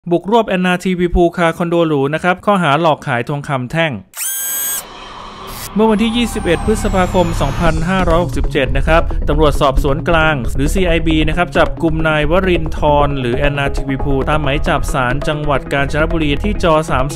บุกรวบแอนนาทีวีพูคาคอนโดหรูนะครับข้อหาหลอกขายทองคำแท่งเมื่อวันที่ 21 พฤษภาคม 2567 นะครับตำรวจสอบสวนกลางหรือ CIB นะครับจับกุมนายวรินทร์หรือแอนนาทีวีพูตามหมายจับศาลจังหวัดกาญจนบุรีที่จ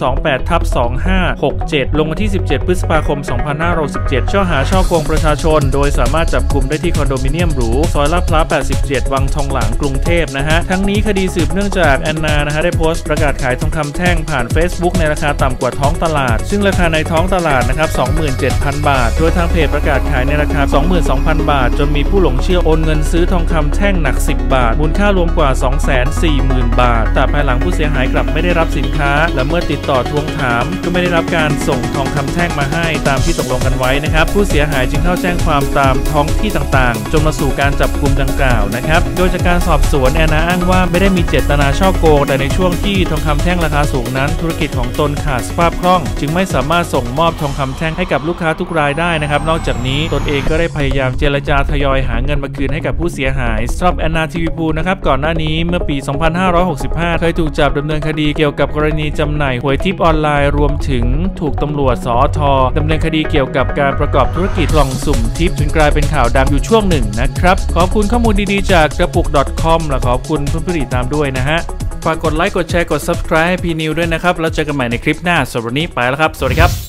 328/2567 ลงวันที่ 17 พฤษภาคม 2567 ข้อหาช่อโกงประชาชนโดยสามารถจับกุมได้ที่คอนโดมิเนียมหรูซอยลาดพร้าว 87 วังทองหลางกรุงเทพนะฮะทั้งนี้คดีสืบเนื่องจากแอนนานะฮะได้โพสต์ประกาศขายทองคำแท่งผ่าน Facebook ในราคาต่ำกว่าท้องตลาดซึ่งราคาในท้องตลาดนะครับ 27,000 บาทโดยทางเพจประกาศขายในราคา 22,000 บาทจนมีผู้หลงเชื่อโอนเงินซื้อทองคำแท่งหนัก10 บาทมูลค่ารวมกว่า 240,000 บาทแต่ภายหลังผู้เสียหายกลับไม่ได้รับสินค้าและเมื่อติดต่อทวงถามก็ไม่ได้รับการส่งทองคำแท่งมาให้ตามที่ตกลงกันไว้นะครับผู้เสียหายจึงเข้าแจ้งความตามท้องที่ต่างๆจนมาสู่การจับกุมดังกล่าวนะครับโดยจากการสอบสวนแอนนาอ้างว่าไม่ได้มีเจตนาช่อโกงแต่ในช่วงที่ทองคำแท่งราคาสูงนั้นธุรกิจของตนขาดสภาพคล่องจึงไม่สามารถส่งมอบทองคำแท่งให้กับลูกค้าทุกรายได้นะครับนอกจากนี้ตนเองก็ได้พยายามเจรจาทยอยหาเงินมาคืนให้กับผู้เสียหายสำหรับแอนนาทีวีพูนะครับก่อนหน้านี้เมื่อปี 2565 เคยถูกจับดำเนินคดีเกี่ยวกับกรณีจำหน่ายหวยทิปออนไลน์รวมถึงถูกตำรวจสอท.ดำเนินคดีเกี่ยวกับการประกอบธุรกิจกล่องสุ่มทิปจนกลายเป็นข่าวดังอยู่ช่วงหนึ่งนะครับขอบคุณข้อมูลดีๆจากกระปุก .com และขอบคุณเพื่อนๆติดตามด้วยนะฮะฝากกดไลค์กดแชร์กด Subscribe ให้พีนิวด้วยนะครับแล้วเจอกันใหม่ในคลิปหน้าสำหรับวันนี้ไปแล้วครับสวัสดีครับ